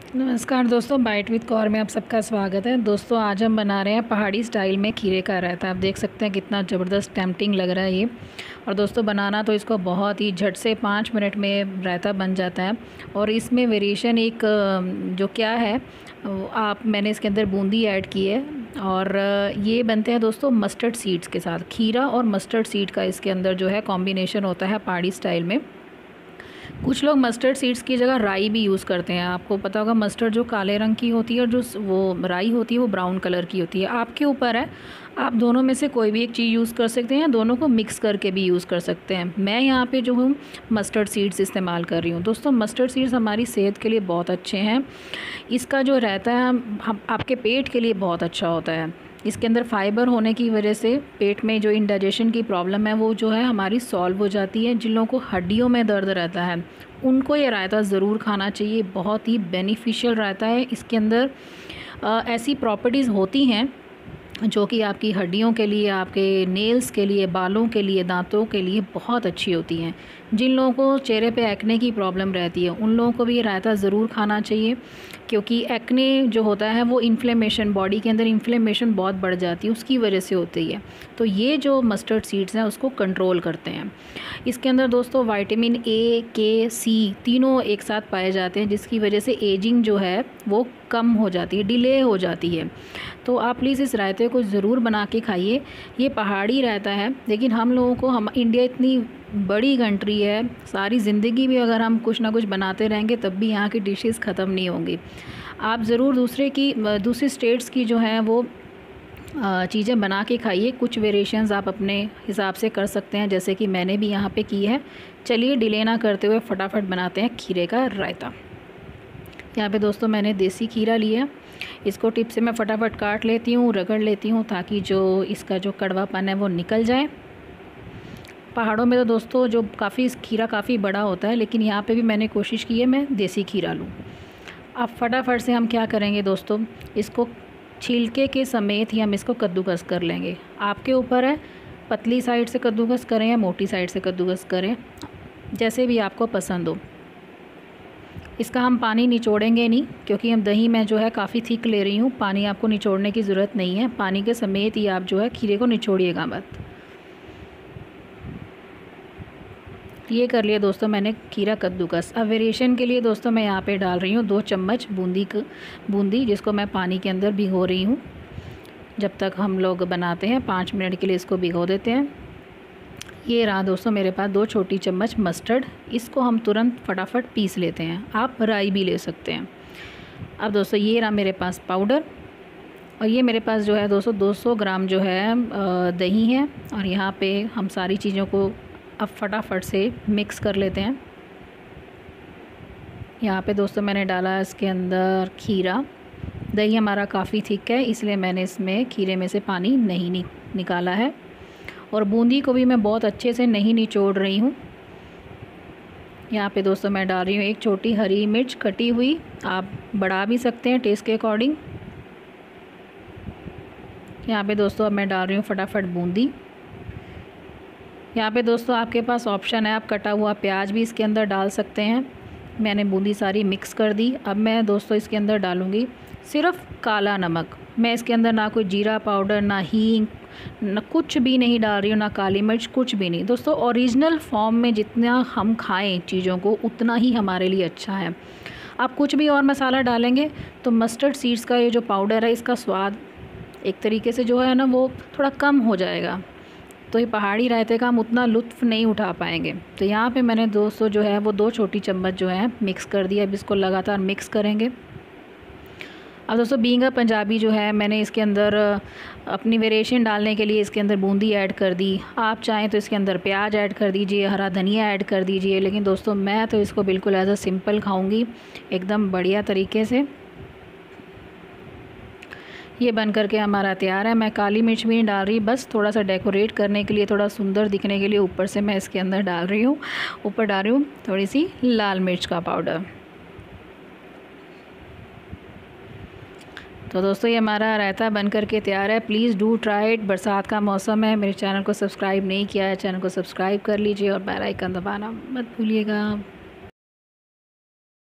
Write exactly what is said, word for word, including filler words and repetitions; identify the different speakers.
Speaker 1: नमस्कार दोस्तों, bite with Kaur में आप सबका स्वागत है। दोस्तों आज हम बना रहे हैं पहाड़ी स्टाइल में खीरे का रायता। आप देख सकते हैं कितना ज़बरदस्त टेम्पटिंग लग रहा है ये। और दोस्तों बनाना तो इसको बहुत ही झट से पाँच मिनट में रायता बन जाता है। और इसमें वेरिएशन एक जो क्या है, आप मैंने इसके अंदर बूंदी ऐड की है। और ये बनते हैं दोस्तों मस्टर्ड सीड्स के साथ। खीरा और मस्टर्ड सीड का इसके अंदर जो है कॉम्बिनेशन होता है पहाड़ी स्टाइल में। कुछ लोग मस्टर्ड सीड्स की जगह राई भी यूज़ करते हैं। आपको पता होगा मस्टर्ड जो काले रंग की होती है और जो वो राई होती है वो ब्राउन कलर की होती है। आपके ऊपर है, आप दोनों में से कोई भी एक चीज़ यूज़ कर सकते हैं, दोनों को मिक्स करके भी यूज़ कर सकते हैं। मैं यहाँ पे जो हूँ मस्टर्ड सीड्स इस्तेमाल कर रही हूँ। दोस्तों मस्टर्ड सीड्स हमारी सेहत के लिए बहुत अच्छे हैं। इसका जो रहता है हम आपके पेट के लिए बहुत अच्छा होता है। इसके अंदर फाइबर होने की वजह से पेट में जो इंडाइजेशन की प्रॉब्लम है वो जो है हमारी सॉल्व हो जाती है। जिन लोगों को हड्डियों में दर्द रहता है उनको ये रायता ज़रूर खाना चाहिए। बहुत ही बेनिफिशियल रायता है। इसके अंदर आ, ऐसी प्रॉपर्टीज़ होती हैं जो कि आपकी हड्डियों के लिए, आपके नेल्स के लिए, बालों के लिए, दांतों के लिए बहुत अच्छी होती हैं। जिन लोगों को चेहरे पे एक्ने की प्रॉब्लम रहती है उन लोगों को भी ये रायता ज़रूर खाना चाहिए, क्योंकि एक्ने जो होता है वो इन्फ्लेमेशन, बॉडी के अंदर इन्फ्लेमेशन बहुत बढ़ जाती है, उसकी वजह से होती है। तो ये जो मस्टर्ड सीड्स हैं उसको कंट्रोल करते हैं। इसके अंदर दोस्तों विटामिन ए, के, सी तीनों एक साथ पाए जाते हैं, जिसकी वजह से एजिंग जो है वो कम हो जाती है, डिले हो जाती है। तो आप प्लीज़ इस रायते को ज़रूर बना के खाइए। ये पहाड़ी रायता है, लेकिन हम लोगों को, हम इंडिया इतनी बड़ी कंट्री है, सारी ज़िंदगी भी अगर हम कुछ ना कुछ बनाते रहेंगे तब भी यहाँ की डिशेस ख़त्म नहीं होंगी। आप ज़रूर दूसरे की दूसरी स्टेट्स की जो हैं वो चीज़ें बना के खाइए। कुछ वेरिएशंस आप अपने हिसाब से कर सकते हैं, जैसे कि मैंने भी यहाँ पे की है। चलिए डिले ना करते हुए फटाफट बनाते हैं खीरे का रायता। यहाँ पे दोस्तों मैंने देसी खीरा लिया, इसको टिप से मैं फटाफट काट लेती हूँ, रगड़ लेती हूँ ताकि जो इसका जो कड़वापन है वो निकल जाए। पहाड़ों में तो दोस्तों जो काफ़ी खीरा काफ़ी बड़ा होता है, लेकिन यहाँ पे भी मैंने कोशिश की है मैं देसी खीरा लूँ। अब फटाफट से हम क्या करेंगे दोस्तों, इसको छिलके के समेत ही हम इसको कद्दूकस कर लेंगे। आपके ऊपर है, पतली साइड से कद्दूकस करें या मोटी साइड से कद्दूकस करें, जैसे भी आपको पसंद हो। इसका हम पानी निचोड़ेंगे नहीं, क्योंकि हम दही में जो है काफ़ी थिक ले रही हूँ। पानी आपको निचोड़ने की ज़रूरत नहीं है, पानी के समेत ही आप जो है खीरे को निचोड़िएगा मत। ये कर लिया दोस्तों मैंने खीरा कद्दूकस। अब वेरिएशन के लिए दोस्तों मैं यहाँ पे डाल रही हूँ दो चम्मच बूंदी बूंदी जिसको मैं पानी के अंदर भिगो रही हूँ। जब तक हम लोग बनाते हैं पाँच मिनट के लिए इसको भिगो देते हैं। ये रहा दोस्तों मेरे पास दो छोटी चम्मच मस्टर्ड, इसको हम तुरंत फटाफट पीस लेते हैं। आप राई भी ले सकते हैं। अब दोस्तों ये रहा मेरे पास पाउडर, और ये मेरे पास जो है दोस्तों दो सौ ग्राम जो है दही है। और यहाँ पे हम सारी चीज़ों को अब फटाफट से मिक्स कर लेते हैं। यहाँ पे दोस्तों मैंने डाला इसके अंदर खीरा। दही हमारा काफ़ी थिक है, इसलिए मैंने इसमें खीरे में से पानी नहीं नि, निकाला है। और बूंदी को भी मैं बहुत अच्छे से नहीं निचोड़ रही हूँ। यहाँ पे दोस्तों मैं डाल रही हूँ एक छोटी हरी मिर्च कटी हुई, आप बढ़ा भी सकते हैं टेस्ट के अकॉर्डिंग। यहाँ पे दोस्तों अब मैं डाल रही हूँ फटाफट बूंदी। यहाँ पे दोस्तों आपके पास ऑप्शन है, आप कटा हुआ प्याज भी इसके अंदर डाल सकते हैं। मैंने बूंदी सारी मिक्स कर दी। अब मैं दोस्तों इसके अंदर डालूँगी सिर्फ काला नमक। मैं इसके अंदर ना कोई जीरा पाउडर, ना हींग, ना कुछ भी नहीं डाल रही हूँ, ना काली मिर्च, कुछ भी नहीं। दोस्तों ओरिजिनल फॉर्म में जितना हम खाएं चीज़ों को उतना ही हमारे लिए अच्छा है। आप कुछ भी और मसाला डालेंगे तो मस्टर्ड सीड्स का ये जो पाउडर है इसका स्वाद एक तरीके से जो है ना वो थोड़ा कम हो जाएगा। तो ये पहाड़ी रायते का हम उतना लुत्फ़ नहीं उठा पाएंगे। तो यहाँ पे मैंने दोस्तों जो है वो दो छोटी चम्मच जो है मिक्स कर दिया। अब इसको लगातार मिक्स करेंगे। अब दोस्तों बीइंग अ पंजाबी जो है मैंने इसके अंदर अपनी वेरिएशन डालने के लिए इसके अंदर बूंदी ऐड कर दी। आप चाहें तो इसके अंदर प्याज ऐड कर दीजिए, हरा धनिया ऐड कर दीजिए, लेकिन दोस्तों मैं तो इसको बिल्कुल एज अ सिंपल खाऊँगी एकदम बढ़िया तरीके से। ये बन करके हमारा तैयार है। मैं काली मिर्च भी नहीं डाल रही, बस थोड़ा सा डेकोरेट करने के लिए, थोड़ा सुंदर दिखने के लिए ऊपर से मैं इसके अंदर डाल रही हूँ ऊपर डाल रही हूँ थोड़ी सी लाल मिर्च का पाउडर। तो दोस्तों ये हमारा रायता बन करके तैयार है। Please do try it. बरसात का मौसम है, मेरे चैनल को सब्सक्राइब नहीं किया है, चैनल को सब्सक्राइब कर लीजिए और बेल आइकन दबाना मत भूलिएगा।